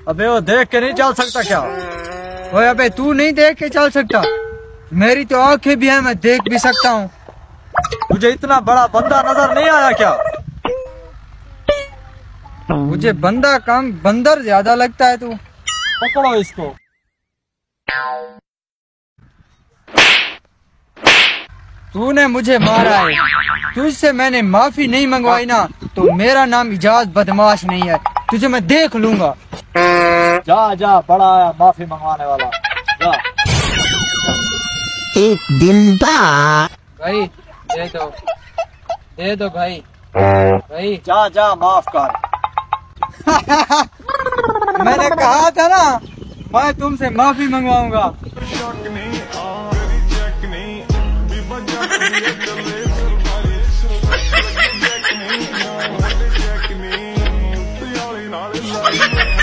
अबे वो देख के नहीं चल सकता क्या? ओए अबे तू नहीं देख के चल सकता? मेरी तो आंखें भी है, मैं देख भी सकता हूँ। तुझे इतना बड़ा बंदा नजर नहीं आया क्या? मुझे बंदा कम बंदर ज्यादा लगता है तू। पकड़ो इसको। तूने मुझे मारा है, तुझसे मैंने माफी नहीं मंगवाई ना, तो मेरा नाम इजाज बदमाश नहीं है, तुझे मैं देख लूंगा। जा जा, बड़ा आया माफी मंगवाने वाला, जा। एक दिन बाद भाई दे दो भाई। भाई जा जा, माफ कर। मैंने कहा था ना, मैं तुमसे माफी मंगवाऊंगा। Not